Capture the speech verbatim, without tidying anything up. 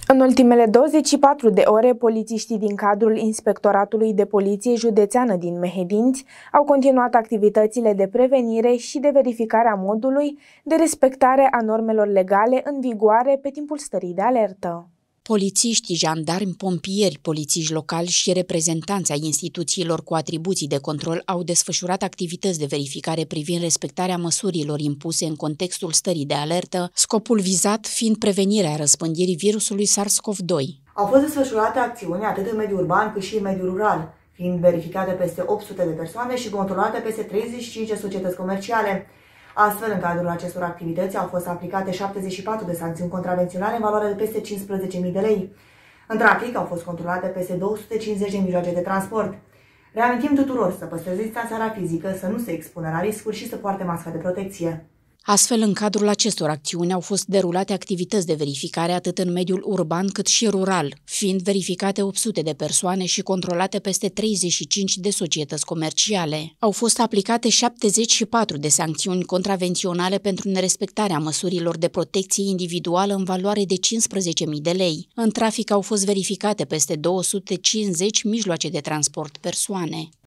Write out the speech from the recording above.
În ultimele douăzeci și patru de ore, polițiștii din cadrul Inspectoratului de Poliție Județeană din Mehedinți au continuat activitățile de prevenire și de verificare a modului de respectare a normelor legale în vigoare pe timpul stării de alertă. Polițiști, jandarmi, pompieri, polițiști locali și reprezentanți ai instituțiilor cu atribuții de control au desfășurat activități de verificare privind respectarea măsurilor impuse în contextul stării de alertă, scopul vizat fiind prevenirea răspândirii virusului SARS-CoV doi. Au fost desfășurate acțiuni atât în mediul urban cât și în mediul rural, fiind verificate peste opt sute de persoane și controlate peste treizeci și cinci de societăți comerciale. Astfel, în cadrul acestor activități au fost aplicate șaptezeci și patru de sancțiuni contravenționale în valoare de peste cincisprezece mii de lei. În trafic au fost controlate peste două sute cincizeci de mijloace de transport. Reamintim tuturor să păstreze distanțarea fizică, să nu se expună la riscuri și să poarte masca de protecție. Astfel, în cadrul acestor acțiuni au fost derulate activități de verificare atât în mediul urban cât și rural, fiind verificate opt sute de persoane și controlate peste treizeci și cinci de societăți comerciale. Au fost aplicate șaptezeci și patru de sancțiuni contravenționale pentru nerespectarea măsurilor de protecție individuală în valoare de cincisprezece mii de lei. În trafic au fost verificate peste două sute cincizeci mijloace de transport persoane.